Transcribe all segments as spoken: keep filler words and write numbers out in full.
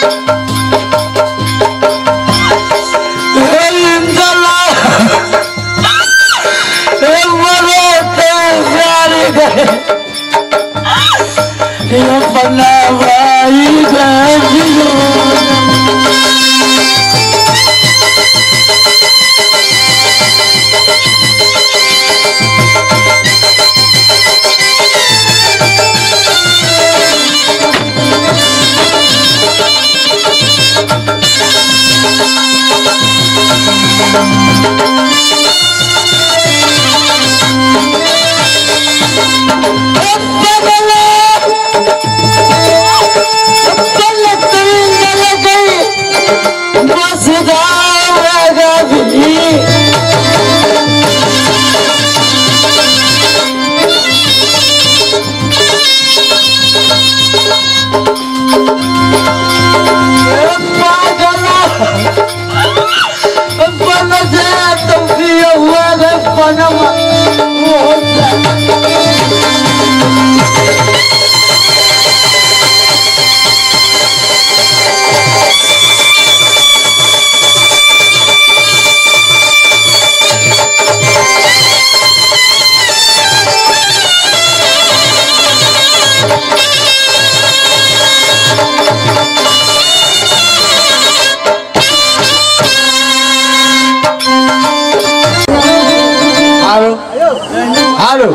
Hello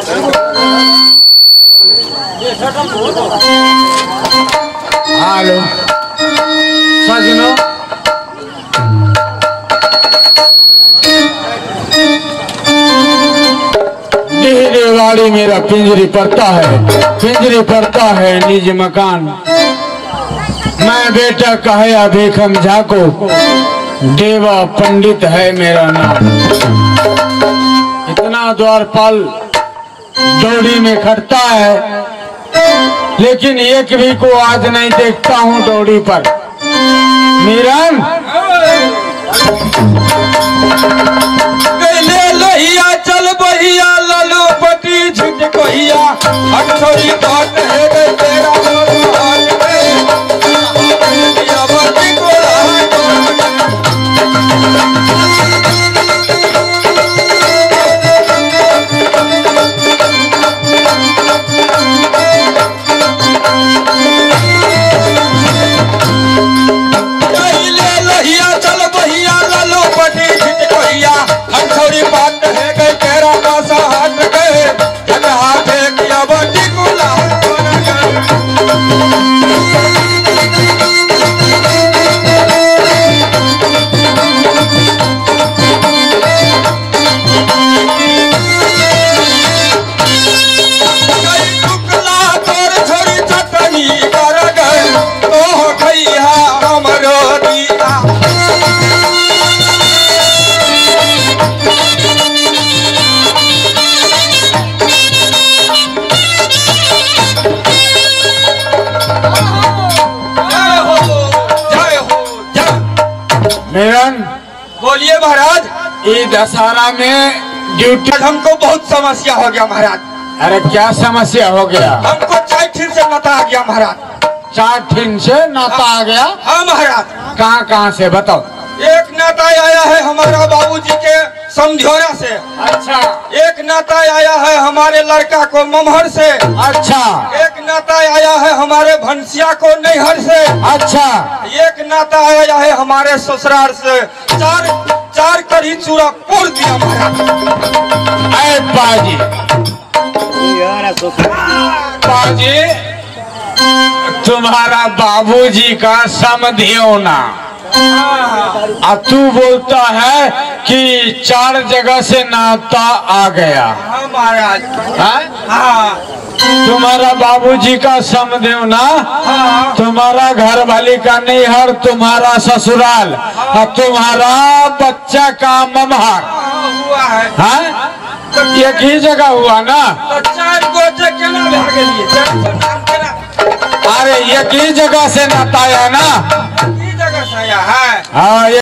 hello सजनो डेरेवाड़ी मेरा पिंजरी पड़ता है, पिंजरी पड़ता है निज मकान। मैं बेटा कहे बेखम झाको, देवा पंडित है मेरा नाम। इतना द्वारपाल डोरी में खड़ता है, लेकिन एक भी को आज नहीं देखता हूँ डोरी पर। मीरन लोहिया चल बहिया लालू पटी झुट कहिया अठोरी काट है गए तेरा बोलिए महाराज। ये दशहरा में ड्यूटी हमको बहुत समस्या हो गया महाराज। अरे क्या समस्या हो गया? हमको चार ठिन से नाता आ गया महाराज। चार ठिन से नाता आ गया? हाँ महाराज। कहाँ कहाँ से बताओ? एक नाता आया है हमारा बाबूजी के समझौरा से। अच्छा। एक नाता आया है हमारे लड़का को ममहर से। अच्छा। एक नाता आया है हमारे भंसिया को नैहर से। अच्छा। एक नाता आया है हमारे ससुराल से। चार चार कड़ी चूड़ा पोड़ दिया महाराज। अरे बाजी बाजी तुम्हारा बाबूजी का समधियोना, आ तू बोलता है कि चार जगह से नाता आ गया। हाँ महाराज। हाँ? तुम्हारा बाबूजी का समझो ना। हाँ। तुम्हारा घर वाली का नैहर, तुम्हारा ससुराल, और तुम्हारा बच्चा का ममहर हुआ है। हाँ? एक ही जगह हुआ ना? तो चार गोचे केना भाग गए? अरे एक ही जगह से नाता आया ना? जगह से आया है। हाँ।